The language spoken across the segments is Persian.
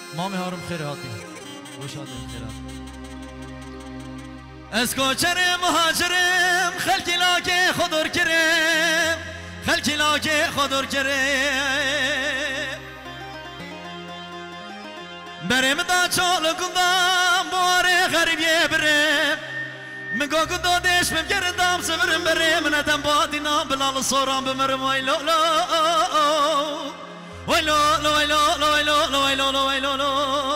مامي هارم خير هاتي وش هاتي خيرات اسكو كرم مهاجرم خلقي لاقي خضر كرم خلقي لاقي خضر كرم برم دا چال گندم باره غریب برم مگو گندو دیش بم گردم سفرم برم ندم بادینا بلال صورم بمرم ویلو لو ویلو لو ویلو لو ویلو لو ویلو لو ویلو لو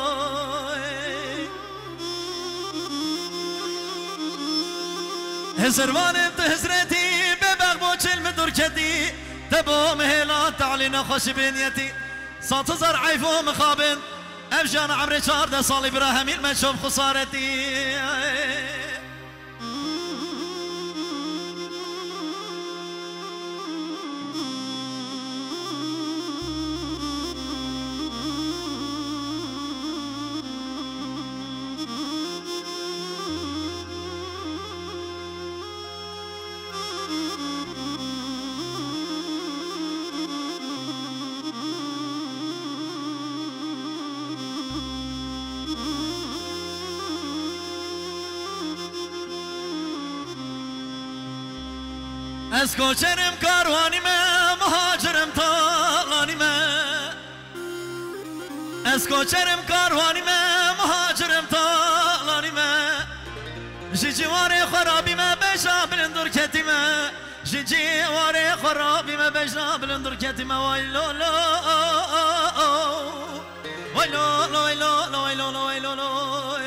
هزروانم تهزرتي ببغ بوچل مدور كدي تبو مهلا تعلينا خوش بنيتي صوت زر عيفو مخابن افجان عمري 14 سال ابراهيم المشوف خسارتي اسكو شرم كارواني ما مهاجرم طالاني ما اسكو شرم كارواني ما مهاجرم طالاني ما جيجي واري خرابي ما بيجا بلندر كتما جيجي واري خرابي ما بيجا بلندر كتما ويلو لو ويلو لو ويلو لو ويلو لو ويلو لو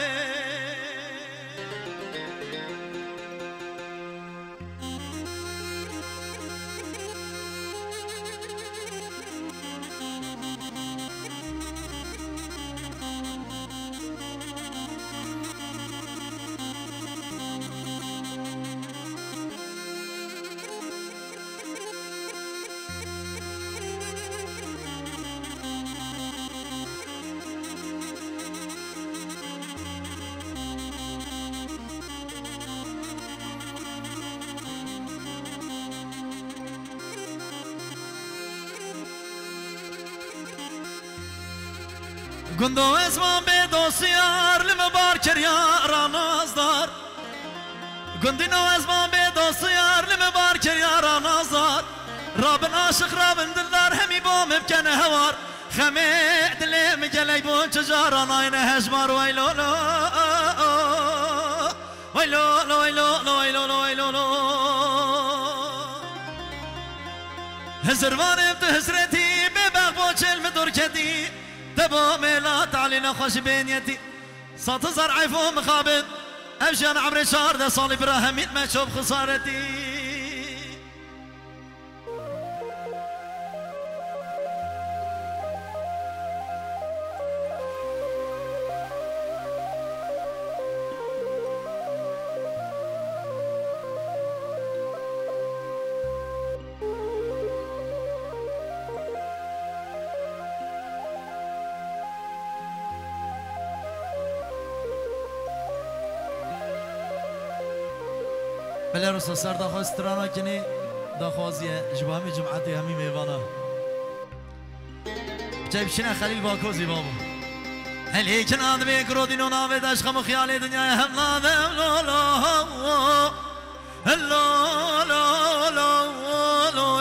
گندو اسمان به دوستیار لمبار کریار نازدار گندینو اسمان به دوستیار لمبار کریار نازدار رابن عاشق رابن دلدار همی با مبکن هوار خمی دلی مگلی بون چجاران آینه هجمار ویلو لو ویلو لو ویلو لو ویلو لو ویلو لو هزروانم تو هزرتی ببغ بوچل مدور کدی تبو ميلات علينا خوش بنيتي صوت زر عيفو مخابن افجان عمري 14 سال ابراهيم ما شوف خسارتي بله رسول سر دخواست ترانا کنی دخوازیه جبهمی جمعتی همی میوانا بچه بشینه خلیل باکوزی بابا هلی کناد بکرو دینو ناوی دشخم و خیالی دنیای هم لادم لو لو لو لو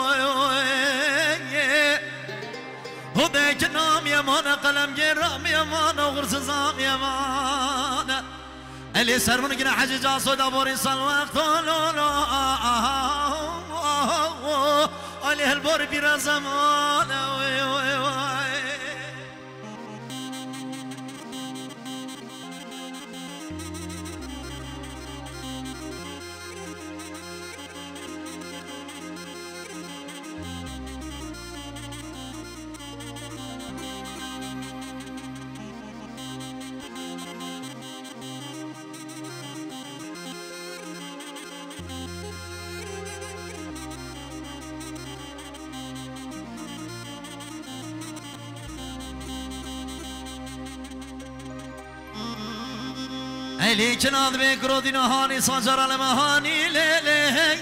لو هدیک نام یمان قلم گرام یمان و غرس زام یمان اللي سرمون قنا حجاج صوت ابو انسان وقت لا لا عليه البور بلا زمان اللي كناد بكرو دينا هاني صاجر على مهاني لي لي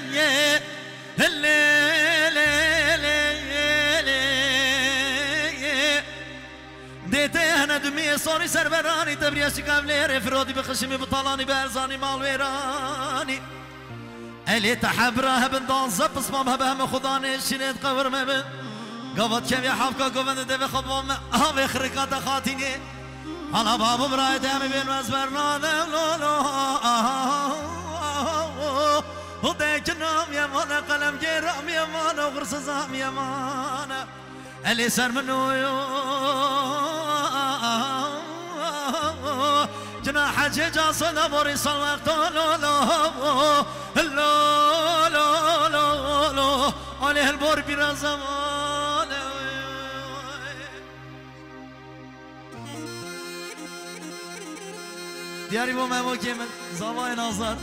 لي ديته هنا صاري سربراني تبرياشي قبلي فرودي بخشمي بطلاني بارزاني مال ويراني اللي تحبره بندان زب اسمامها بهم خداني شريت قبر مبن قبض كم يا حفكة قبند دفي خبوم هاوي خرقات خاتيني على باب براي دامي بين وزبرنا دولو وديك نام يا مانا قلم جيرام يا مانا وغرس زام يا مانا اللي سر منو جناح جيجا صدى بوريس الوقت لو لو لو لو لو لو عليه البور بلا زمان دياري بو مهمو كيمن زواي ناظر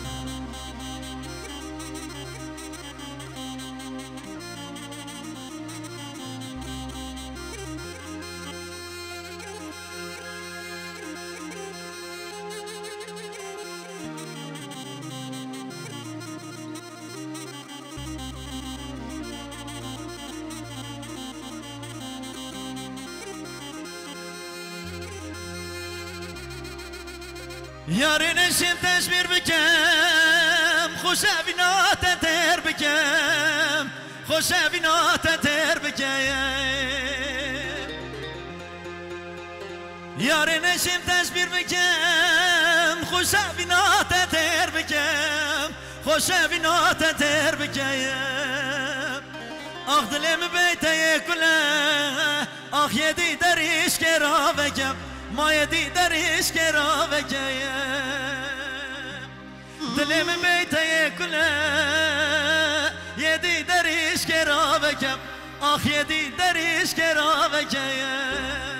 يارين الشم تشبير بكم خوش بنات تر بكم خوش بنات تر بكم يارين الشم تشبير بكم خوش بنات تر بكم خوش بنات تر بكم آخ دلم بيتي كله آخ يدي دريش كرا بكم ما يدي دريش كرا بكم دلم بيتي كله يدي دريش كرا بكم آخ يدي دريش كرا بكم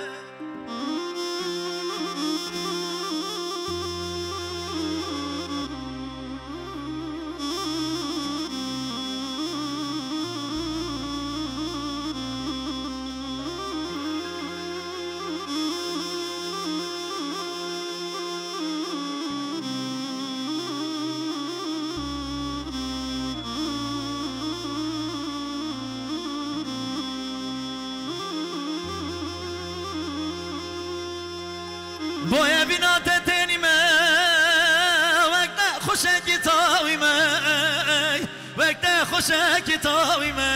بويا بنا تتني ما وقتا خوشك تاوي ما وقتا خوشك تاوي ما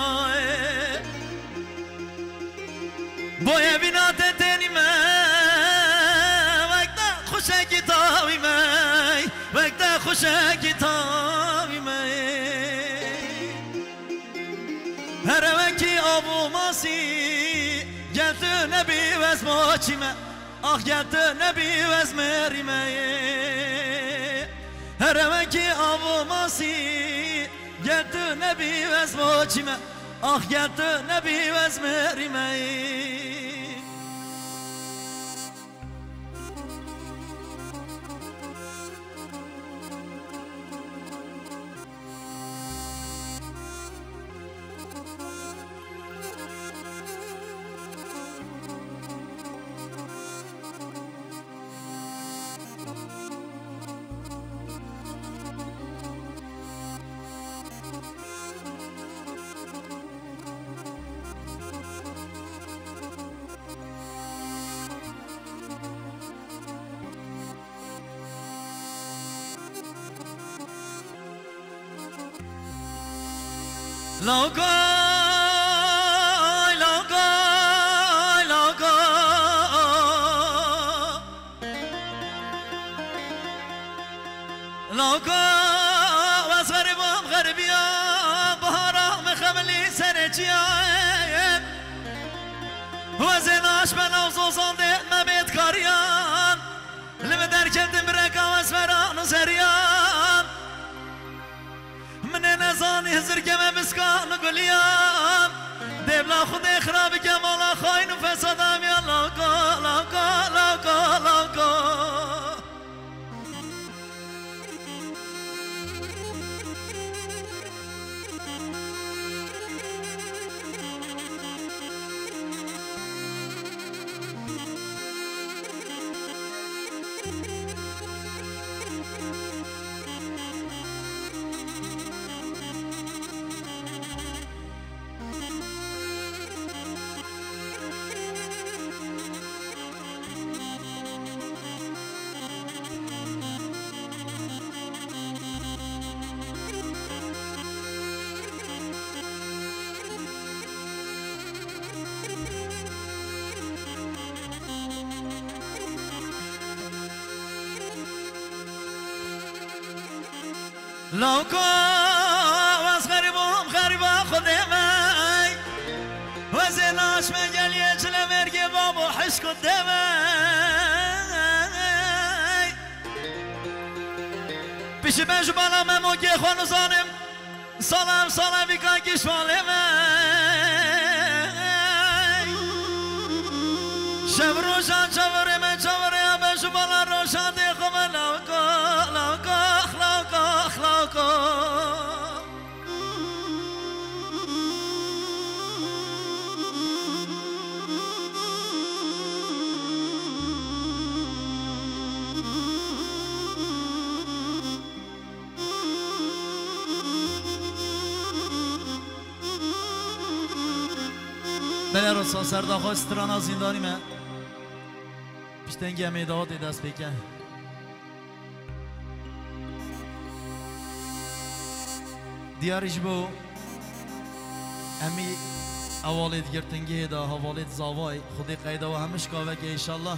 بويا بنا تتني ما وقتا خوشك تاوي ما وقتا خوشك تاوي ما هر وقتی ابو ماسی جلت نبی واسمو چیمه آخ گلت نبی وز مریمه هر وکی آبو ماسی گلت نبی وز موچیمه آخ گلت نبی وز مریمه لوگای لوگای لوگای لوگای واس غریبم غریبیام بهارم خملی سرچیام وزناش بنوزوزان ده مبیت کاریان لب در کردم برکا واسفران زریان من نزانی هزر کم بسکان گلیام دبلا خود خراب کمالا خاین و فسادم یا لوگا لوگا لوگا لوگا لو كواس غريبهم غريبا خدمي وزناش مجال يجل مرقي بابو حش قدامي بيش بجبالا مموكي خوانو ظالم سلام سلام بكا كشوالمي شب روشان شب من شب يا بجبالا روشان ديخم لوكا بله رسا سرداخواه سترانا زندانی من پیشتنگی همه داد دست بکن دیارش بو امی اوالید گرتنگی دا حوالید زاوای خودی قیده و همش کاوه که انشالله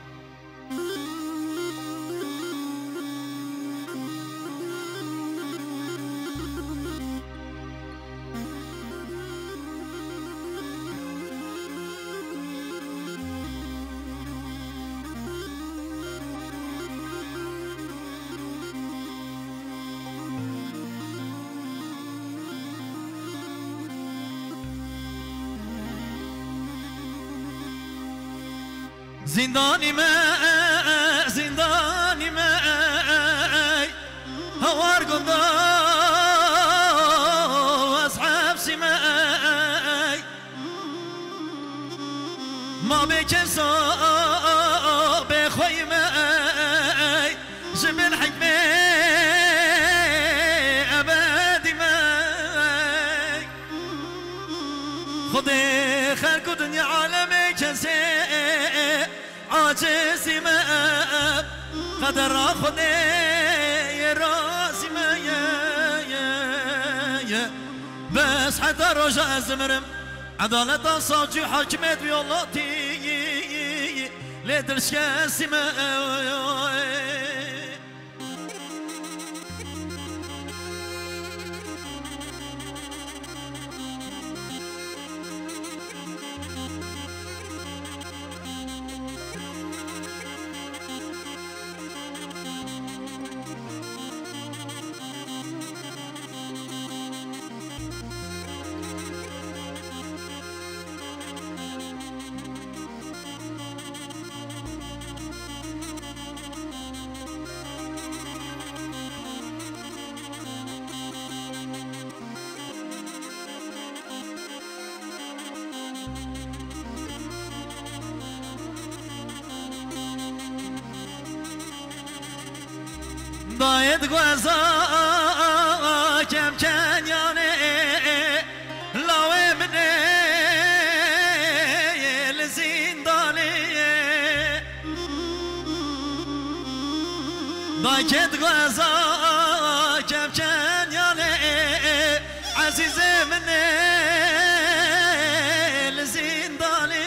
زندانی ما هوار قندا واصحاب سماي ما بكسو بخوي ماي جبل حكمي أبادي ماي خدي خلق دنيا عالمي كسي عاجزي ما قدر خدي راسي ما يا بس حتى رجع زمرم عدالة صاجي حكمت بيولاتي لدرش كاسي ما ضايد غوزا كم كان ياني لو مني الزنداني ضايد غوزا كم كان ياني عزيز مني الزنداني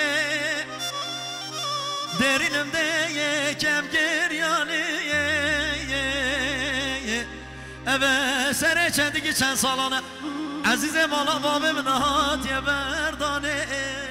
دارين مدي كم جرياني ابه سر چندگی چند سالانه عزیزم مالا بابم نهات یه بردانه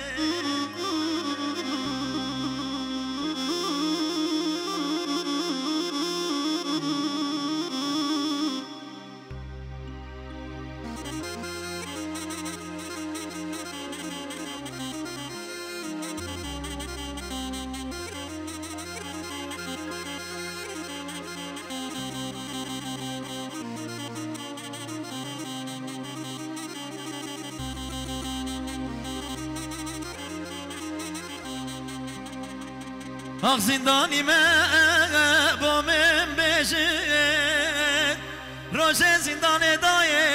آخ زندانی من با من بشد روش زندان دایه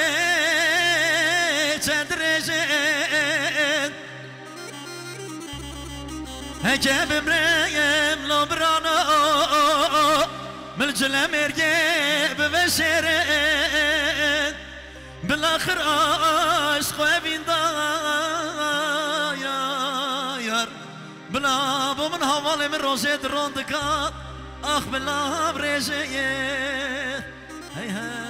چند رشد هکه بمریم لبرانا ملجل مرگه ببشرد بالاخر عشق و بیندار بلا بمن حوالي من روزي درون دكات اخ بلا بريجي هي هي